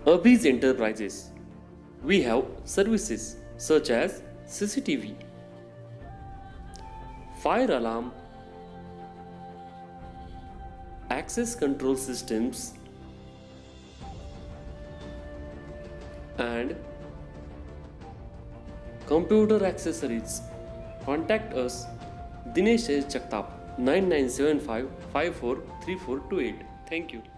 Abhi's Enterprises. We have services such as CCTV, fire alarm, access control systems, and computer accessories. Contact us Dinesh S. Jagtap 9975 543428. Thank you.